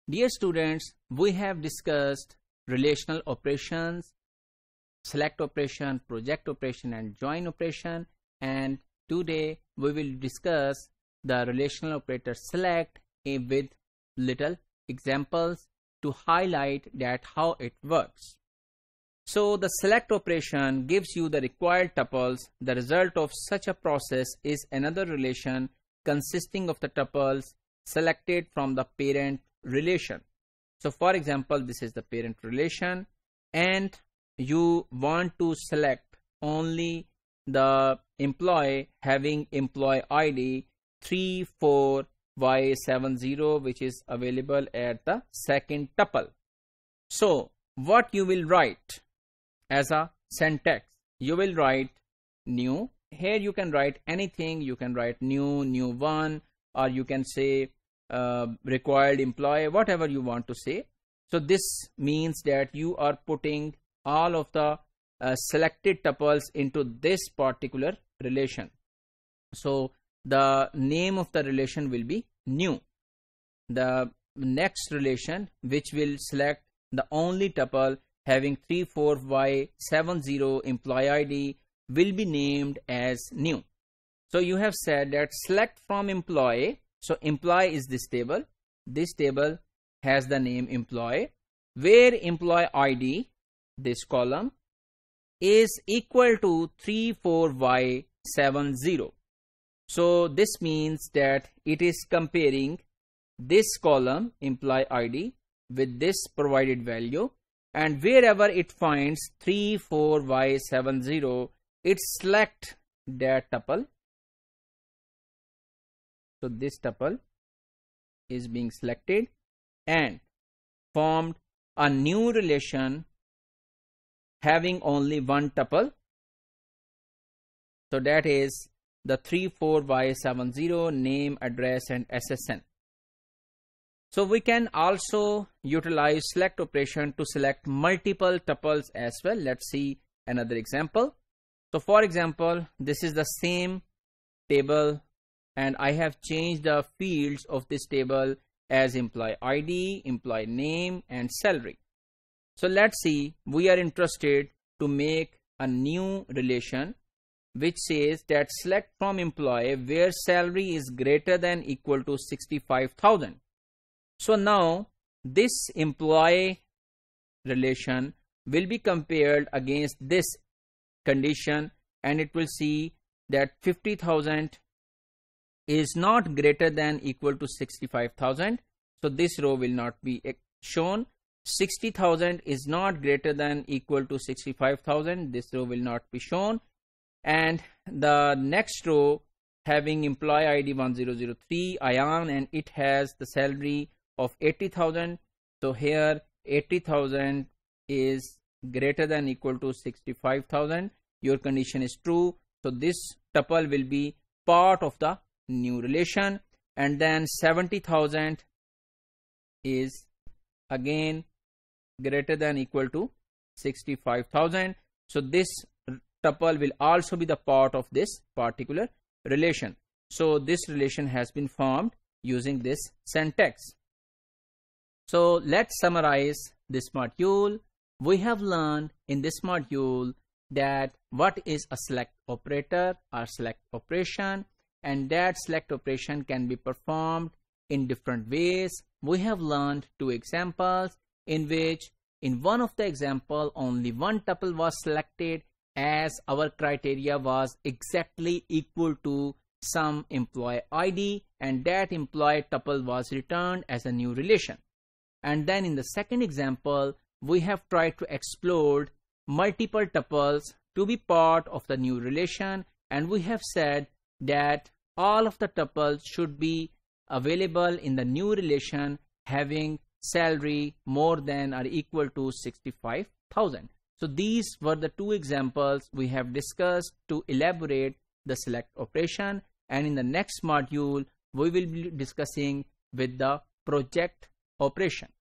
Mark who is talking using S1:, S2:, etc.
S1: Dear students, we have discussed relational operations, select operation, project operation and join operation, and today we will discuss the relational operator select with little examples to highlight that how it works. So the select operation gives you the required tuples. The result of such a process is another relation consisting of the tuples selected from the parent relation. So for example, this is the parent relation and you want to select only the employee having employee ID 34Y70, which is available at the second tuple. So what you will write as a syntax? You will write new. Here you can write anything. You can write new one, or you can say required employee, whatever you want to say. So this means that you are putting all of the selected tuples into this particular relation. So the name of the relation will be new. The next relation, which will select the only tuple having 34Y70 employee ID, will be named as new. So you have said that select from employee. So employee is this table. This table has the name employee, where employee ID, this column, is equal to 34Y70. So this means that it is comparing this column employee ID with this provided value, and wherever it finds 34Y70, it select that tuple. So this tuple is being selected and formed a new relation having only one tuple. So that is the 34Y70 name, address and SSN. So we can also utilize select operation to select multiple tuples as well. Let's see another example. So for example, this is the same table and I have changed the fields of this table as employee ID, employee name and salary. So let's see, we are interested to make a new relation which says that select from employee where salary is greater than equal to 65,000. So now this employee relation will be compared against this condition, and it will see that 50,000 is not greater than equal to 65,000. So this row will not be shown. 60,000 is not greater than equal to 65,000. This row will not be shown. And the next row having employee ID 1003 Ayan, and it has the salary of 80,000. So here 80,000 is greater than equal to 65,000. Your condition is true. So this tuple will be part of the new relation. And then 70,000 is again greater than equal to 65,000. So this tuple will also be the part of this particular relation. So this relation has been formed using this syntax. So let's summarize this module. We have learned in this module that what is a select operator or select operation, and that select operation can be performed in different ways. We have learned two examples in which in one of the example only one tuple was selected as our criteria was exactly equal to some employee ID, and that employee tuple was returned as a new relation. And then in the second example, we have tried to explore multiple tuples to be part of the new relation, and we have said that all of the tuples should be available in the new relation having salary more than or equal to 65,000. So these were the two examples we have discussed to elaborate the select operation, and in the next module we will be discussing with the project operation.